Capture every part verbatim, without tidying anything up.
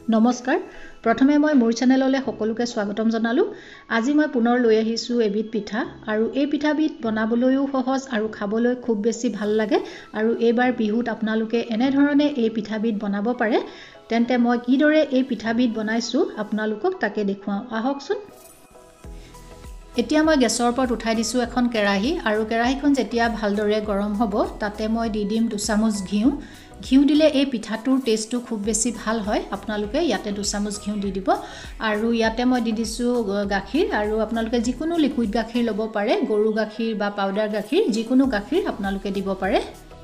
নমস্কাৰ প্ৰথমে মই মোৰ চেনেললৈ সকলোকে স্বাগতম জনালো আজি মই পুনৰ লৈ আহিছো এবিধ পিঠা আৰু এই পিঠাবিধ বনাবলৈও সহজ আৰু খাবলৈ খুব বেছি ভাল লাগে আৰু এইবাৰ বিহুত আপোনালোকে এনে ধৰণে এই পিঠাবিধ বনাব পাৰে তেন্তে মই কিদৰে এই পিঠাবিধ বনাইছো আপোনালোকক তাকে দেখুৱাও আহকচোন এতিয়া মই গেছৰ ওপৰত উঠাই দিছো এখন কেৰাহী আৰু কেৰাহীখন যেতিয়া ভালদৰে গৰম হ'ব তাতে মই দি দিম দুই চামুচ ঘিউ ঘিউ দিলে এই পিঠাটোৰ টেষ্টটো খুব বেছি ভাল হয় আপোনালোকে ইয়াতে দুই চামুচ ঘিউ দি দিব আৰু ইয়াতে মই দি দিছো গাখীৰ আৰু আপোনালোকে যিকোনো লিকুইড গাখীৰ ল'ব পাৰে গৰু গাখীৰ বা পাউডাৰ গাখীৰ যিকোনো গাখীৰ আপোনালোকে দিব পাৰে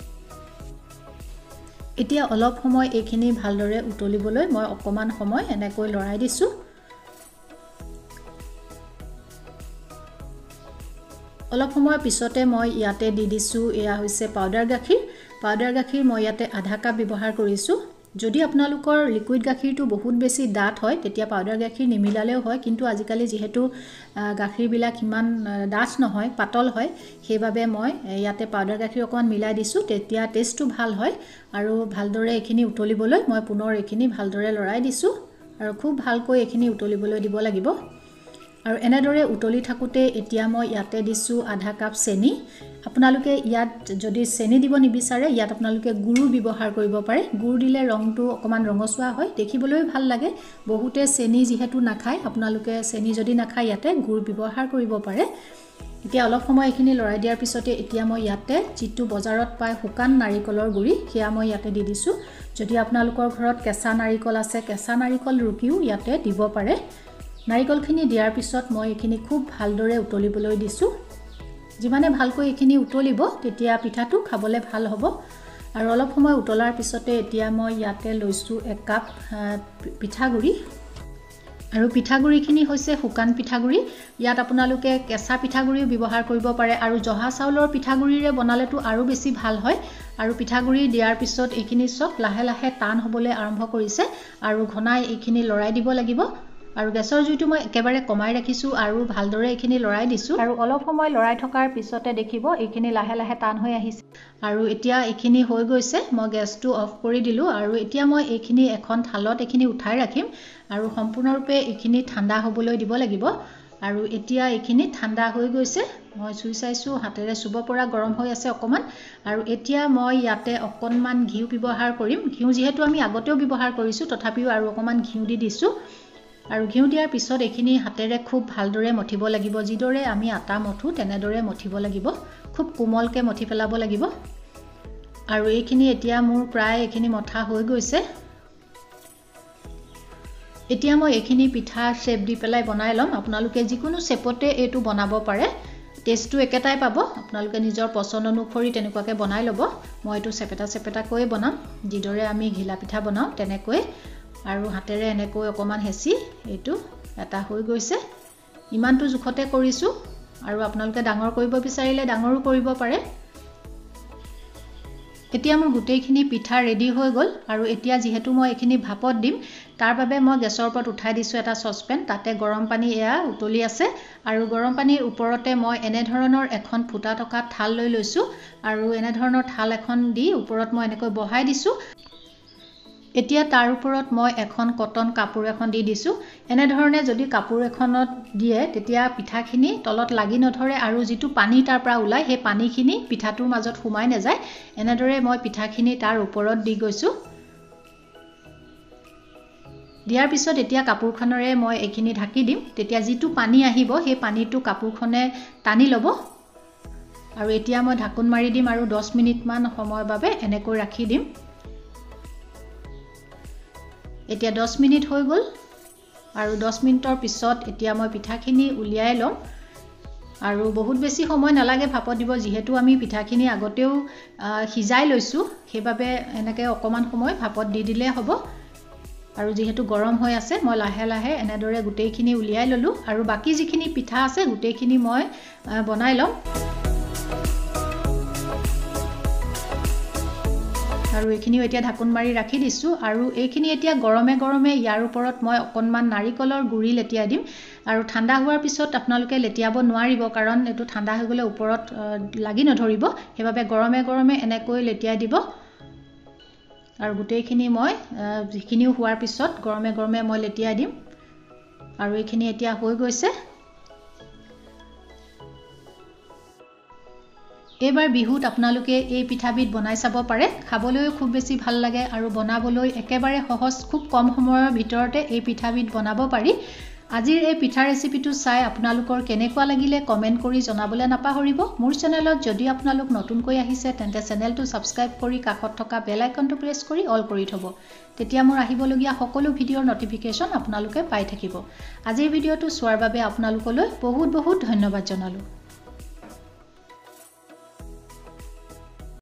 এতিয়া অলপ সময় এইখিনি ভালদৰে উতলিবলৈ মই অকমান সময় এনেকৈ লৰাই দিছো অলপ সময় পিছতে মই ইয়াতে দি দিছো এয়া হৈছে পাউডাৰ গাখীৰ পাউডাৰ গাখীৰ মই ইয়াতে আধা কাপ ব্যৱহাৰ কৰিছো যদি আপোনালোকৰ লিকুইড গাখীৰটো বহুত বেছি ডাঠ হয় তেতিয়া পাউডাৰ গাখীৰ নিমিলালেও হয় কিন্তু আজিকালি যেহেতু গাখীৰ বিলাক ইমান ডাঠ নহয় পাতল হয় সেইবাবে মই ইয়াতে পাউডাৰ গাখীৰ অকমান মিলাই দিছো তেতিয়া টেষ্টটো ভাল হয় আৰু ভালদৰে এখিনি উতলিবলৈ মই পুনৰ এখিনি ভালদৰে লৰাই দিছো আৰু খুব ভালকৈ এখিনি উতলিবলৈ দিব লাগিব আৰু এনেদৰে উতলি থাকুতে এতিয়া মই ইয়াতে দিছো আধা কাপ চেনি আপোনালোকে ইয়াত যদি চেনি দিব নিবিচাৰে ইয়াত আপোনালোকে গুড় ব্যৱহাৰ কৰিব পাৰে গুড় দিলে ৰংটো অকমান ৰঙচুৱা হয় দেখিবলৈ ভাল লাগে বহুতে চেনি যেহেতু নাখায় আপোনালোকে চেনি যদি নাখায় ইয়াতে গুড় ব্যৱহাৰ কৰিব পাৰে এতিয়া অলপ সময় এখিনি লৰাই দিয়াৰ পিছতে এতিয়া মই ইয়াতে যিটো বজাৰত পায় শুকান নাৰিকলৰ গুড়ি সেয়া মই ইয়াতে দি দিছো যদি আপোনালোকৰ ঘৰত কেঁচা নাৰিকল আছে কেঁচা নাৰিকল ৰুকিও ইয়াতে দিব পাৰে নাৰিকলখিনি দিয়াৰ পিছত মই এখিনি খুব ভালদৰে উতলিবলৈ দিছো যিমানে ভালকৈ এখিনি উতলিব তেতিয়া পিঠাটো খাবলৈ ভাল হ'ব আৰু অলপ সময় উতলাৰ পিছতে এতিয়া মই ইয়াতে লৈছো এক কাপ পিঠাগুৰি আৰু পিঠাগুৰিখিনি হৈছে শুকান পিঠাগুৰি ইয়াত আপোনালোকে কেঁচা পিঠাগুৰিও ব্যৱহাৰ কৰিব পাৰে আৰু জহা চাউলৰ পিঠাগুৰিৰে বনালেটো আৰু বেছি ভাল হয় আৰু পিঠাগুৰি দিয়াৰ পিছত এইখিনি সব লাহে লাহে টান হ'বলৈ আৰম্ভ কৰিছে আৰু ঘনাই এইখিনি লৰাই দিব লাগিব আৰু গেছৰ জুইটো মই একেবাৰে কমাই ৰাখিছো আৰু ভালদৰে এখিনি লৰাই দিছো আৰু অলপ সময় লৰাই থকাৰ পিছতে দেখিব এইখিনি লাহে লাহে টান হৈ আহিছে আৰু এতিয়া এইখিনি হৈ গৈছে মই গেছটো অফ কৰি দিলো আৰু এতিয়া মই এইখিনি এখন থালত এইখিনি উঠাই ৰাখিম আৰু সম্পূৰ্ণৰূপে এইখিনি ঠাণ্ডা হ'বলৈ দিব লাগিব আৰু এতিয়া এইখিনি ঠাণ্ডা হৈ গৈছে মই চুই চাইছো হাতেৰে চুব পৰা গৰম হৈ আছে অকমান আৰু এতিয়া মই ইয়াতে অকনমান ঘিউ ব্যৱহাৰ কৰিম ঘিউ যেহেতু আমি আগতেও ব্যৱহাৰ কৰিছো তথাপিও আৰু অকমান ঘিউ দি দিছো আৰু ঘিউ দিয়াৰ পিছত এখিনি হাতেৰে খুব ভালদৰে মঠিব লাগিব যিদৰে আমি আটা মঠু তেনেদৰে মঠিব লাগিব খুব কোমলকে মঠি পেলাব লাগিব আৰু এইখিনি এতিয়া মোৰ প্ৰায় এখিনি মঠা হৈ গৈছে এতিয়া মই এখিনি পিঠা শেপ দি পেলাই বনাই লম আপোনালোকে যিকোনো শেপতে এটো বনাব পাৰে টেষ্টটো একেটাই পাব আপোনালোকে নিজৰ পছন্দ অনুসৰি তেনেকুৱাকে বনাই লব মই এটো চেপেটা চেপেটা কৈ বনাম যিদৰে আমি ঘিলা পিঠা বনাও তেনেকৈ আৰু হাতেৰে এনেকৈ অকমান হেচি এটো এটা হৈ গৈছে ইমানটো জুখতে কৰিছো আৰু আপোনালোকে ডাঙৰ কৰিব বিচাৰিলে ডাঙৰো কৰিব পাৰে এতিয়া মোৰ গুটেইখিনি পিঠা ৰেডি হৈ গল আৰু এতিয়া যেহেতু মই এখিনি ভাপত দিম তাৰ বাবে মই গেছৰ ওপৰত উঠাই দিছো এটা সসপেন তাতে গৰম পানী এয়া উতলি আছে আৰু গৰম পানীৰ ওপৰতে মই এনে ধৰণৰ এখন ফুটা থকা থাল লৈ লৈছো আৰু এনে ধৰণৰ থাল এখন দি ওপৰত মই এনেকৈ বহাই দিছো এতিয়া তাৰ ওপৰত মই এখন কটন কাপোৰ এখন দি দিছো এনে ধৰণে যদি কাপোৰ এখনত দিয়ে তেতিয়া পিঠাখিনি তলত লাগি নধৰে আৰু যিটো পানী তাৰ পৰা ওলাই সেই পানীখিনি পিঠাটোৰ মাজত সোমাই নাযায় এনেদৰে মই পিঠাখিনি তাৰ ওপৰত দি গৈছো দিয়াৰ পিছত এতিয়া কাপোৰখনৰে মই এইখিনি ঢাকি দিম তেতিয়া যিটো পানী আহিব সেই পানীটো কাপোৰখনে টানি ল'ব আৰু এতিয়া মই ঢাকন মাৰি দিম আৰু দহ মিনিট মান সময়ৰ বাবে এনেকৈ ৰাখি দিম এতিয়া দহ মিনিট হৈ গল আৰু দহ মিনিটৰ পিছত এতিয়া মই পিঠাখিনি উলিয়াই লম আৰু বহুত বেছি সময় নালাগে ভাপত দিব যেহেতু আমি পিঠাখিনি আগতেও হিজাই লৈছো সেইবাবে এনেকৈ অকমান সময় ভাপত দি দিলে হ'ব আৰু যেহেতু গৰম হৈ আছে মই লাহে লাহে এনেদৰে গুটেইখিনি উলিয়াই ললো আৰু বাকি যিখিনি পিঠা আছে গুটেইখিনি মই বনাই লম আৰু এইখিনি এতিয়া ঢাকন মাৰি ৰাখি দিছো আৰু এইখিনি এতিয়া গৰমে গৰমে ইয়াৰ ওপৰত মই অকনমান নাৰিকলৰ গুৰি লেটিয়াই দিম আৰু ঠাণ্ডা হোৱাৰ পিছত আপোনালোকে লেটিয়াব নোৱাৰিব কাৰণ এটো ঠাণ্ডা হৈ গলে ওপৰত লাগি নধৰিব সেইবাবে গৰমে গৰমে এনেকৈ লেটিয়াই দিব আৰু গোটেইখিনি মই যিখিনিও হোৱাৰ পিছত গৰমে গৰমে মই লেটিয়াই দিম আৰু এইখিনি এতিয়া হৈ গৈছে এবাৰ বিহুত আপোনালোকে এই পিঠাবিধ বনাই চাব পাৰে খাবলৈ খুব বেছি ভাল লাগে আৰু বনাবলৈ একেবাৰে সহজ খুব কম সময়ৰ ভিতৰতে এই পিঠাবিধ বনাব পাৰি আজিৰ এই পিঠা ৰেচিপিটো চাই আপোনালোকৰ কেনেকুৱা লাগিলে কমেন্ট কৰি জনাবলৈ নাপাহৰিব মোৰ চেনেলত যদি আপোনালোক নতুনকৈ আহিছে তেন্তে চেনেলটো সাবস্ক্ৰাইব কৰি কাষত থকা বেল আইকনটো প্ৰেছ কৰি অল কৰি থব তেতিয়া মোৰ আহিবলগীয়া সকলো ভিডিঅ'ৰ নটিফিকেশন আপোনালোকে পাই থাকিব আজিৰ ভিডিঅ'টো চোৱাৰ বাবে আপোনালোকলৈ বহুত বহুত ধন্যবাদ জনালো